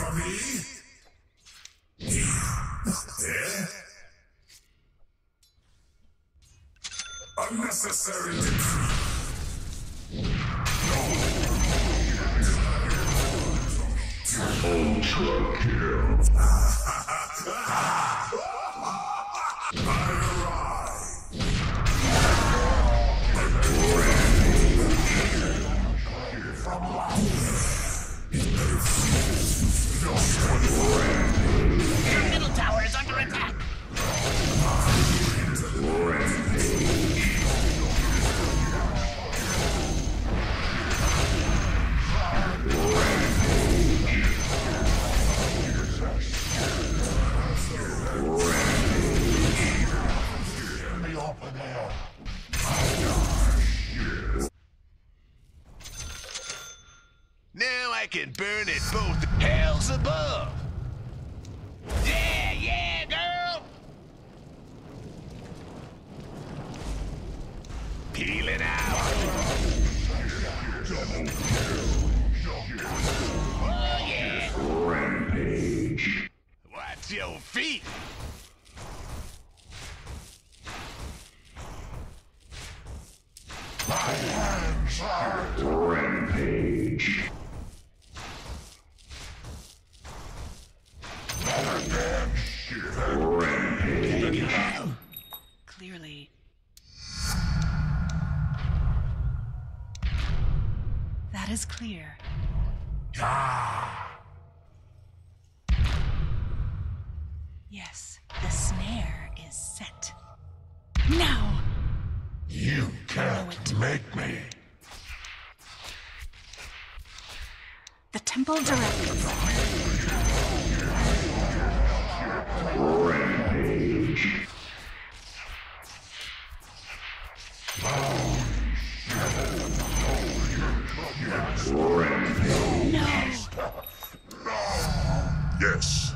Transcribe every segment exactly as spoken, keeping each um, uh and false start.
me? Yeah? Unnecessary defeat. Ultra kill. I arrive. From life. Your middle tower is under attack. Now I can burn at both hells above. Yeah, yeah, girl. Peeling out. Oh, yeah. Rampage. Watch your feet. My hands are rampage. Rampage. Clearly. That is clear. Ah. Yes, the snare is set. Now! You can't make me. The temple directs. Rampage. Rampage. No! Yes.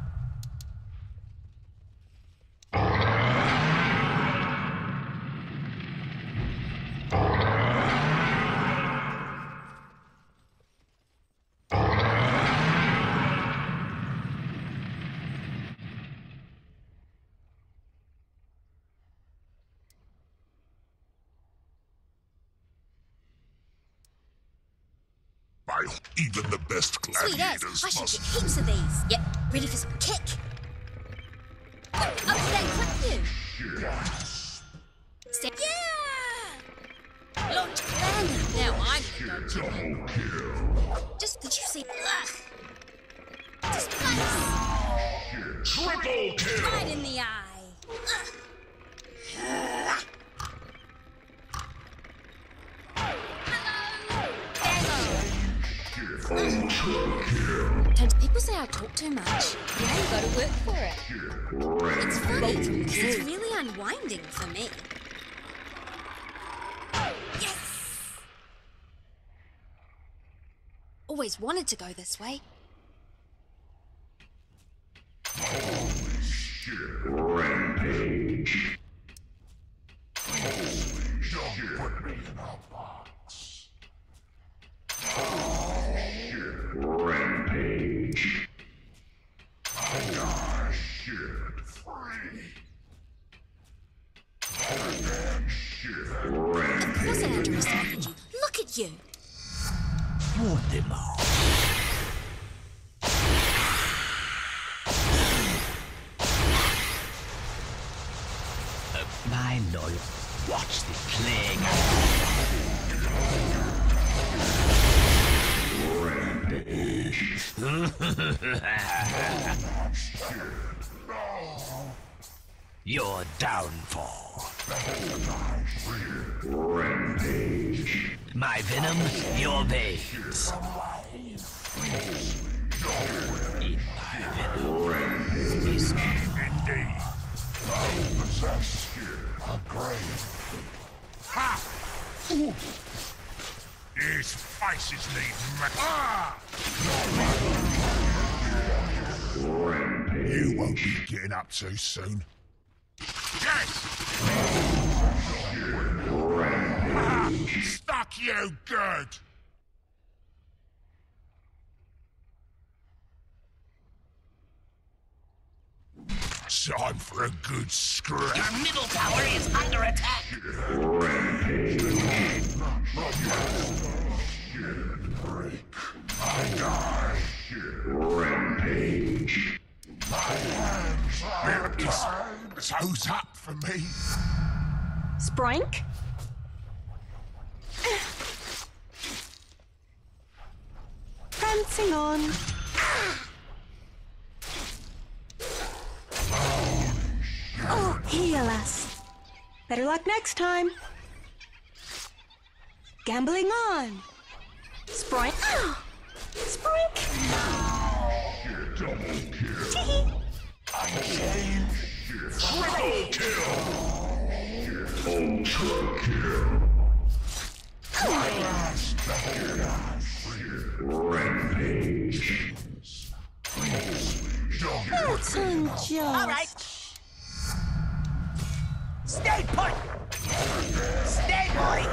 By even the best Sweet as, gladiators I should must. get heaps of these. Yep, ready for some kick. Oh, up to that clip you. Step. Yeah! Launch plan. Now I'm gonna go chicken. Just, did you see? Ugh. Just place. Triple kill. Right in the eye. Ugh. Don't people say I talk too much? Yeah, you gotta work for it. It's funny, because it's really unwinding for me. Yes! Always wanted to go this way. Rampage. Holy shit. Put me in a box. Rampage. I got shit free. And shit. Of course I Rampage. underestimated you. Look at you. Want them all. My lord, watch the plague. Rampage. Your downfall. Rampage. My venom, your veins. Eat my venom. Rampage. This Indeed. I possess a grave. Ha! These faces need ma- Ah! Rampage. You won't be getting up too soon. Yes! Rampage. Ah, stuck you good! Time for a good scrap. Your middle tower is under attack. I die. Rampage. My hands are tied. So's up for me. Sprank? Prancing on. Oh, heal us. Better luck next time. Gambling on. Sprank. Sprank. Double kill. Unchained. Triple kill. Ultra kill. Rampage. That's unjust. All right. Stay put. Stay, boy.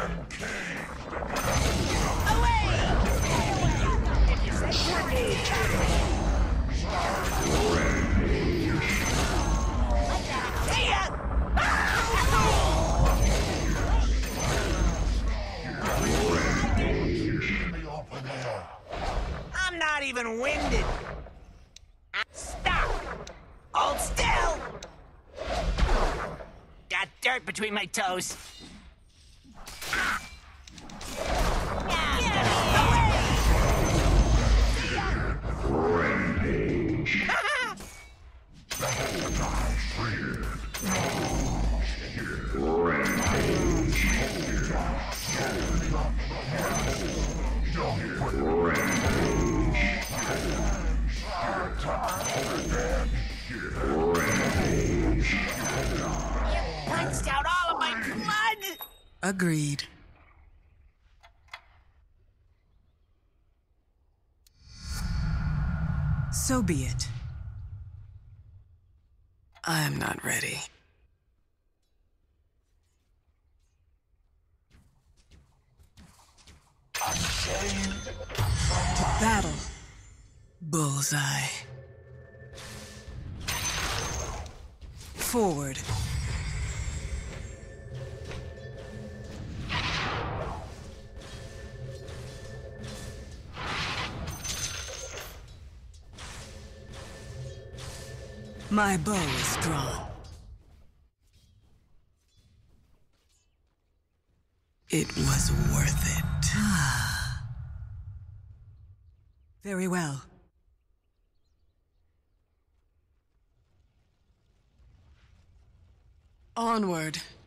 Away. If you say see ya. I'm not even winded. Stop. Hold still. Got dirt between my toes. Rampage. Punched out all of my blood. Agreed. So be it. I'm not ready. To battle. Bullseye. Forward. My bow is drawn. It was worth it. Very well. Onward.